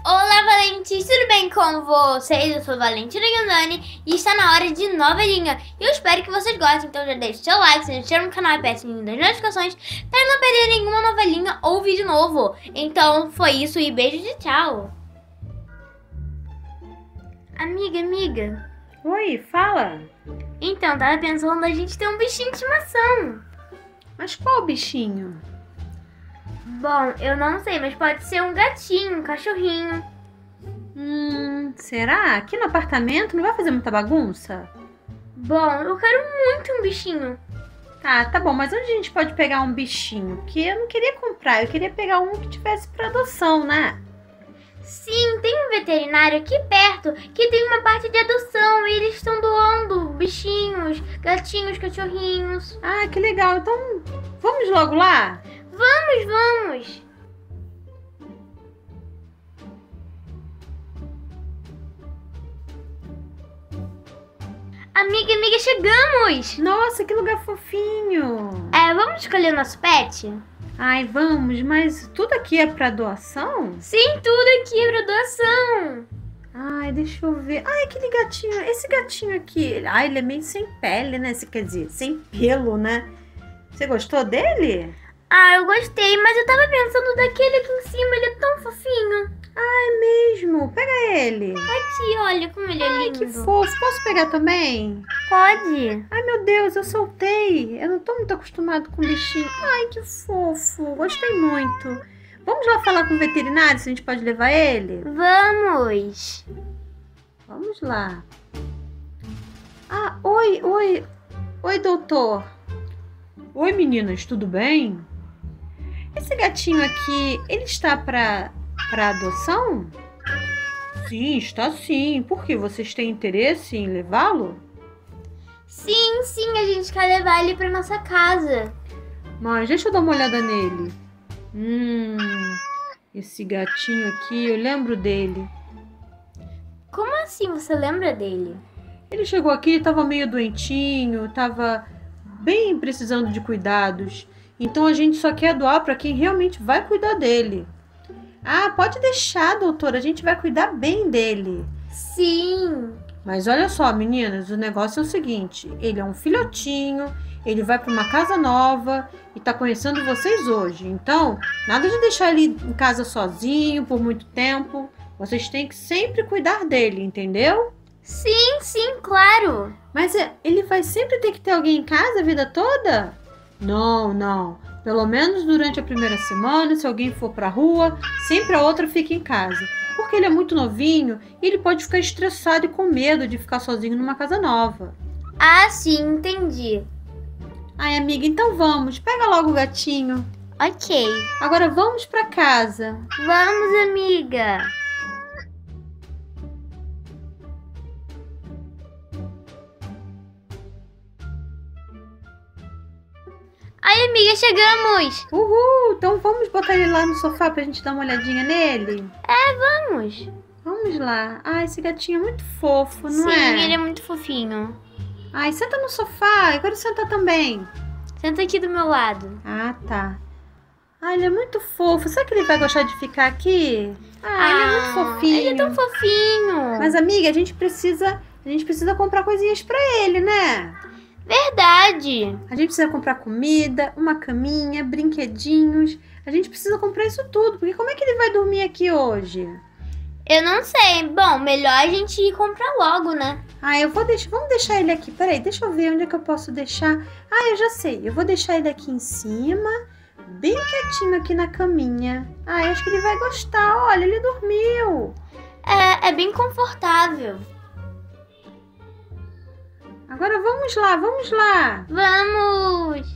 Olá, Valentes, tudo bem com vocês? Eu sou Valentina Yandani e está na hora de novelinha. E eu espero que vocês gostem, então já deixe seu like, se inscreva no canal e aperte o sininho das notificações para não perder nenhuma novelinha ou vídeo novo. Então foi isso e beijos e tchau. Amiga. Oi, fala. Então, tava pensando a gente ter um bichinho de estimação. Mas qual bichinho? Bom, eu não sei, mas pode ser um gatinho, um cachorrinho. Será? Aqui no apartamento não vai fazer muita bagunça? Bom, eu quero muito um bichinho. Tá bom, mas onde a gente pode pegar um bichinho? Porque eu não queria comprar, eu queria pegar um que tivesse pra adoção, né? Sim, tem um veterinário aqui perto que tem uma parte de adoção e eles estão doando bichinhos, gatinhos, cachorrinhos. Ah, que legal. Então, vamos logo lá? Vamos! Amiga, chegamos! Nossa, que lugar fofinho! Vamos escolher o nosso pet? Ai, vamos, mas tudo aqui é pra doação? Sim, tudo aqui é pra doação. Ai, deixa eu ver. Ai, aquele gatinho, esse gatinho aqui. Ai, ele é meio sem pele, né? Quer dizer, sem pelo, né? Você gostou dele? Eu gostei, mas eu tava pensando daquele aqui em cima, ele é tão fofinho. É mesmo? Pega ele. Aqui, olha como ele é lindo. Que fofo. Posso pegar também? Pode. Ai, meu Deus, eu soltei. Eu não tô muito acostumado com bichinho. Ai, que fofo. Gostei muito. Vamos lá falar com o veterinário se a gente pode levar ele? Vamos. Vamos lá. Oi, doutor. Oi, meninas, tudo bem? Esse gatinho aqui, ele está para adoção? Sim, está sim. Por quê? Vocês têm interesse em levá-lo? Sim, a gente quer levar ele para nossa casa. Mas deixa eu dar uma olhada nele. Esse gatinho aqui, eu lembro dele. Como assim você lembra dele? Ele chegou aqui, estava meio doentinho, estava bem precisando de cuidados. Então a gente só quer doar para quem realmente vai cuidar dele. Pode deixar, doutora, a gente vai cuidar bem dele. Sim. Mas olha só, meninas, o negócio é o seguinte, ele é um filhotinho, ele vai para uma casa nova e tá conhecendo vocês hoje. Então, nada de deixar ele em casa sozinho por muito tempo. Vocês têm que sempre cuidar dele, entendeu? Sim, claro. Mas ele vai sempre ter que ter alguém em casa a vida toda? Não. Pelo menos durante a primeira semana, se alguém for pra rua, sempre a outra fica em casa. Porque ele é muito novinho e ele pode ficar estressado e com medo de ficar sozinho numa casa nova. Sim, entendi. Ai, amiga, então vamos. Pega logo o gatinho. Ok. Agora vamos pra casa. Vamos, amiga. Ai, amiga, chegamos! Uhul! Então vamos botar ele lá no sofá pra gente dar uma olhadinha nele? Vamos! Vamos lá. Esse gatinho é muito fofo, não é? Sim, ele é muito fofinho. Senta no sofá. Eu quero sentar também. Senta aqui do meu lado. Tá. Ele é muito fofo. Será que ele vai gostar de ficar aqui? Ele é muito fofinho. Ele é tão fofinho. Mas, amiga, a gente precisa comprar coisinhas pra ele, né? Verdade. A gente precisa comprar comida, uma caminha, brinquedinhos. A gente precisa comprar isso tudo, porque como é que ele vai dormir aqui hoje? Eu não sei. Bom, melhor a gente ir comprar logo, né? Vamos deixar ele aqui. Peraí, deixa eu ver onde é que eu posso deixar. Eu já sei. Eu vou deixar ele aqui em cima, bem quietinho aqui na caminha. Eu acho que ele vai gostar. Olha, ele dormiu. É bem confortável. Agora vamos lá. Vamos!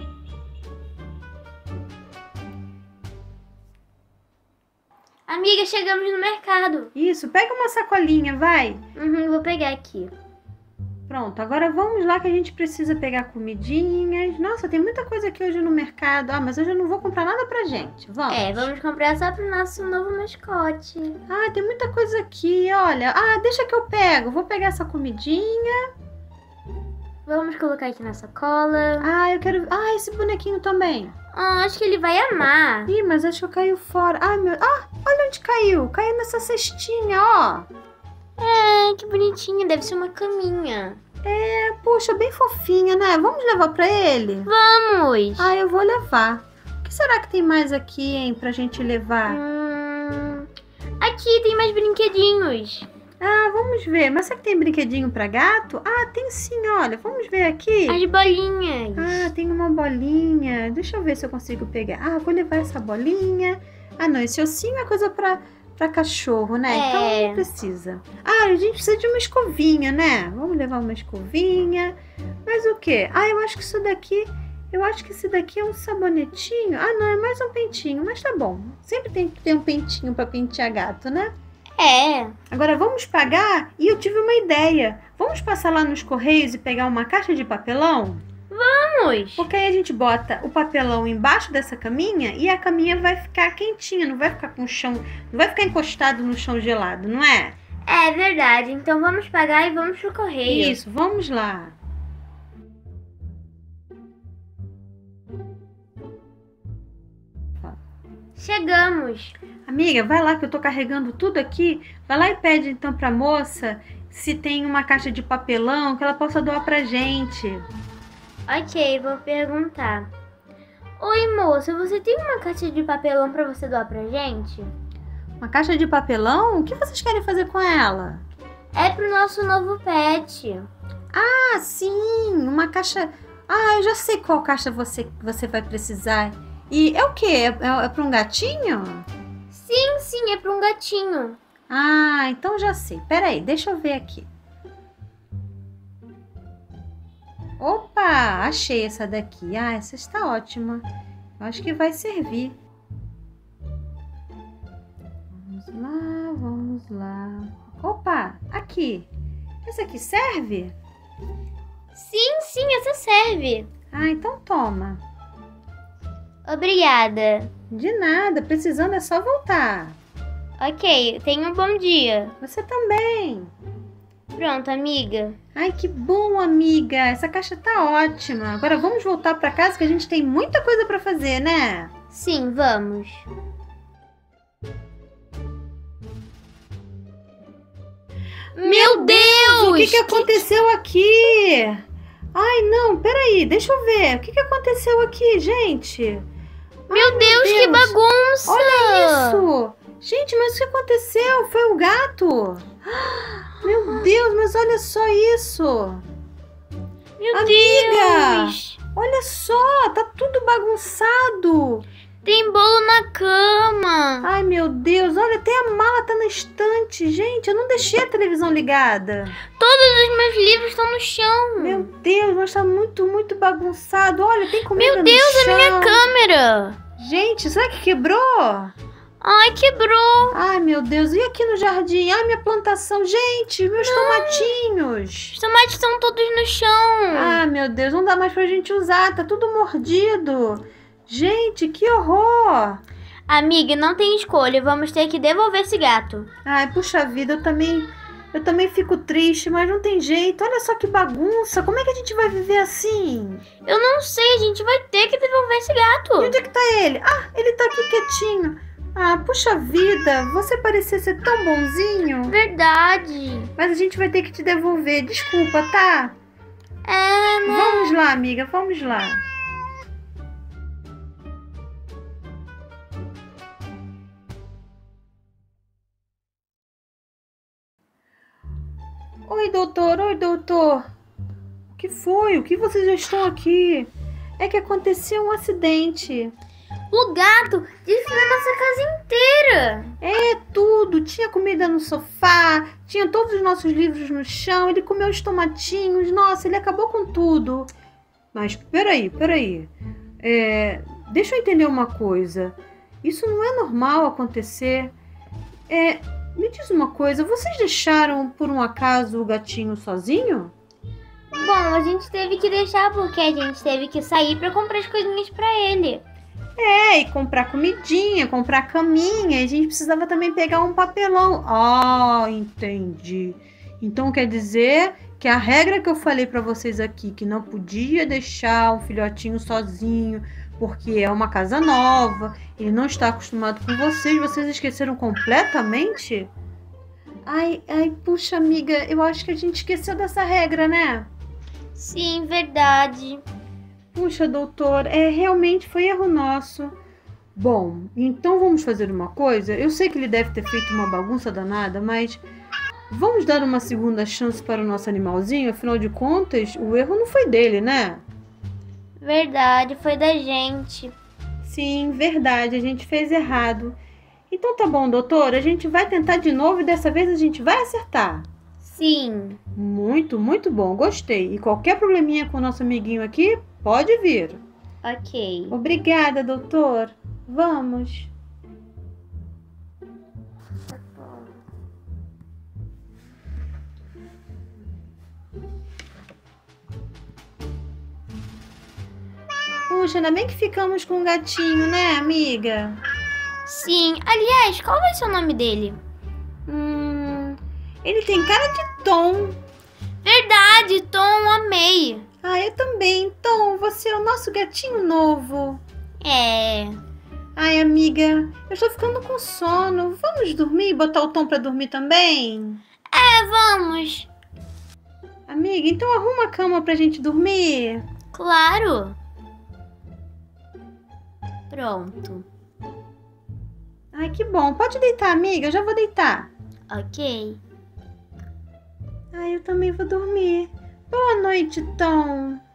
Amiga, chegamos no mercado. Isso, pega uma sacolinha, vai. Vou pegar aqui. Pronto, agora vamos lá que a gente precisa pegar comidinhas. Nossa, tem muita coisa aqui hoje no mercado. Mas hoje eu não vou comprar nada pra gente. Vamos. Vamos comprar só pro nosso novo mascote. Tem muita coisa aqui, olha. Deixa que eu pego. Vou pegar essa comidinha. Vamos colocar aqui na sacola. Ah, eu quero... Ah, esse bonequinho também. Ah, acho que ele vai amar. Ih, mas acho que caiu fora. Ai, meu... Ah, olha onde caiu. Caiu nessa cestinha, ó. É, que bonitinho. Deve ser uma caminha. É, puxa, bem fofinha, né? Vamos levar pra ele? Vamos! Ah, eu vou levar. O que será que tem mais aqui, hein, pra gente levar? Aqui tem mais brinquedinhos. Ah, vamos ver. Mas será que tem brinquedinho pra gato? Ah, tem sim, olha. Vamos ver aqui. As bolinhas. Ah, tem uma bolinha. Deixa eu ver se eu consigo pegar. Ah, vou levar essa bolinha. Ah, não, esse ossinho é coisa pra cachorro, né? É. Então não precisa. Ah, a gente precisa de uma escovinha, né? Vamos levar uma escovinha. Mas o quê? Ah, eu acho que isso daqui... Eu acho que esse daqui é um sabonetinho. Ah, não, é mais um pentinho, mas tá bom. Sempre tem que ter um pentinho pra pentear gato, né? É. Agora vamos pagar? E eu tive uma ideia. Vamos passar lá nos Correios e pegar uma caixa de papelão? Vamos! Porque aí a gente bota o papelão embaixo dessa caminha e a caminha vai ficar quentinha, não vai ficar com o chão, não vai ficar encostado no chão gelado, não é? É verdade. Então vamos pagar e vamos pro correio. Isso, vamos lá. Chegamos. Amiga, vai lá que eu tô carregando tudo aqui. Vai lá e pede então pra moça se tem uma caixa de papelão que ela possa doar pra gente. Ok, vou perguntar. Oi, moça, você tem uma caixa de papelão pra você doar pra gente? Uma caixa de papelão? O que vocês querem fazer com ela? É pro nosso novo pet. Ah, sim, uma caixa... Ah, eu já sei qual caixa você vai precisar. E é o quê? É para um gatinho? Sim, é pra um gatinho. Ah, então já sei. Peraí, deixa eu ver aqui. Opa, achei essa daqui. Ah, essa está ótima. Eu acho que vai servir. Vamos lá. Opa, aqui. Essa aqui serve? Sim, essa serve. Ah, então toma. Obrigada. De nada, precisando é só voltar. Ok, tenha um bom dia. Você também. Pronto, amiga. Ai, que bom, amiga. Essa caixa tá ótima. Agora vamos voltar pra casa que a gente tem muita coisa pra fazer, né? Sim, vamos. Meu Deus! O que aconteceu aqui? Ai, não, peraí, deixa eu ver. O que aconteceu aqui, gente? Meu Deus, que bagunça! Olha isso! Gente, mas o que aconteceu? Foi o gato? Meu Deus, mas olha só isso! Meu Amiga! Deus! Olha só, tá tudo bagunçado! Tem bolo na cama! Ai, meu Deus, olha, até a mala tá na estante. Gente, eu não deixei a televisão ligada. Todos os meus livros estão no chão! Meu Deus, mas tá muito bagunçado. Olha, tem comida Meu Deus, no chão. a minha câmera! Gente, será que quebrou? Ai, quebrou! Ai, meu Deus, e aqui no jardim? Ai, minha plantação. Gente, meus tomatinhos. Os tomates estão todos no chão! Ah, meu Deus, não dá mais pra gente usar. Tá tudo mordido. Gente, que horror. Amiga, não tem escolha. Vamos ter que devolver esse gato. Ai, puxa vida, eu também fico triste, mas não tem jeito. Olha só que bagunça. Como é que a gente vai viver assim? Eu não sei, a gente vai ter que devolver esse gato. E onde é que tá ele? Ah, ele tá aqui quietinho. Ah, puxa vida, você parecia ser tão bonzinho. Verdade. Mas a gente vai ter que te devolver. Desculpa, tá? É, né? Vamos lá, amiga, vamos lá. Oi, doutor. O que foi? O que vocês já estão aqui? É que aconteceu um acidente. O gato destruiu a nossa casa inteira. É tudo. Tinha comida no sofá, tinha todos os nossos livros no chão, ele comeu os tomatinhos. Nossa, ele acabou com tudo. Mas peraí. Deixa eu entender uma coisa. Isso não é normal acontecer. Me diz uma coisa, vocês deixaram por um acaso o gatinho sozinho? Bom, a gente teve que deixar porque a gente teve que sair pra comprar as coisinhas pra ele. E comprar comidinha, comprar caminha. E a gente precisava também pegar um papelão. Ah, entendi. Então quer dizer que a regra que eu falei pra vocês aqui, que não podia deixar um filhotinho sozinho, porque é uma casa nova, ele não está acostumado com vocês esqueceram completamente? Ai, puxa, amiga, eu acho que a gente esqueceu dessa regra, né? Sim, verdade. Puxa, doutor, realmente foi erro nosso. Bom, então vamos fazer uma coisa. Eu sei que ele deve ter feito uma bagunça danada, mas vamos dar uma segunda chance para o nosso animalzinho? Afinal de contas, o erro não foi dele, né? Verdade, foi da gente. Sim, verdade, a gente fez errado. Então tá bom, doutor, a gente vai tentar de novo e dessa vez a gente vai acertar. Sim. Muito, muito bom, gostei. E qualquer probleminha com o nosso amiguinho aqui, pode vir. Ok. Obrigada, doutor. Vamos. Puxa, ainda bem que ficamos com um gatinho, né, amiga? Sim. Aliás, qual vai ser o nome dele? Ele tem cara de Tom. Verdade, Tom, amei. Ah, eu também. Tom, você é o nosso gatinho novo. É. Ai, amiga, eu estou ficando com sono. Vamos dormir? Botar o Tom pra dormir também? Vamos. Amiga, então arruma a cama pra gente dormir. Claro. Pronto. Ai, que bom. Pode deitar, amiga. Eu já vou deitar. Ok. Ai, eu também vou dormir. Boa noite, Tom.